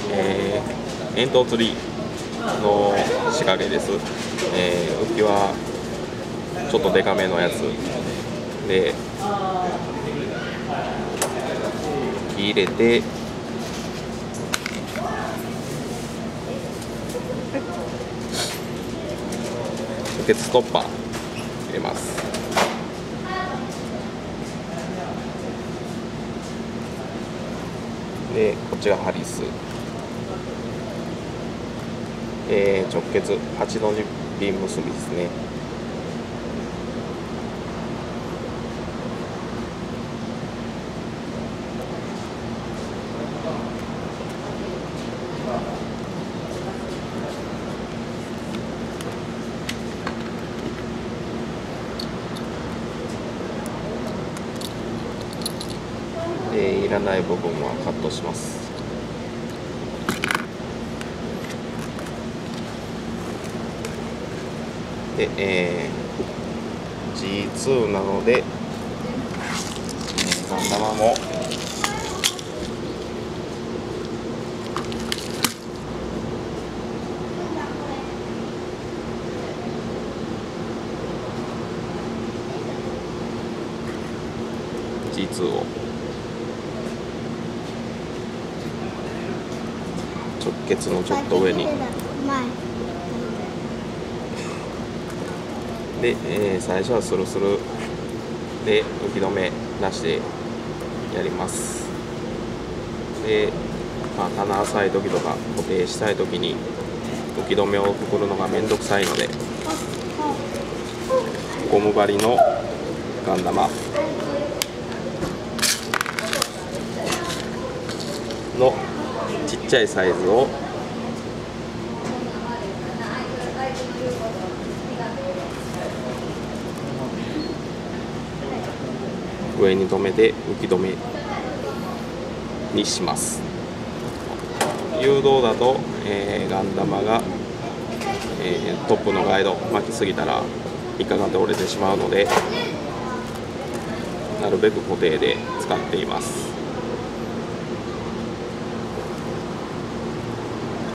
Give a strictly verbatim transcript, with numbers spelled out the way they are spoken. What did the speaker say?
えー、煙突釣りの仕掛けです。えー、浮きはちょっとデカめのやつで入れて、直結ストッパー入れます。でこっちがハリス、えー、直結はちの字ビン結びですね。でいらない部分はカットします。で、えー、ジーツー なので、えー、ガンダマもジーツー を直結のちょっと上にで、えー、最初はスルスルで浮き止めなしでやります。で、まあ、棚浅い時とか固定したい時に浮き止めをくくるのがめんどくさいので、ゴム張りのガンダマのちっちゃいサイズを上に留めて浮き止めにします。誘導だと、えー、ガンダマが、えー、トップのガイド巻きすぎたら引っかかって折れてしまうので、なるべく固定で使っています。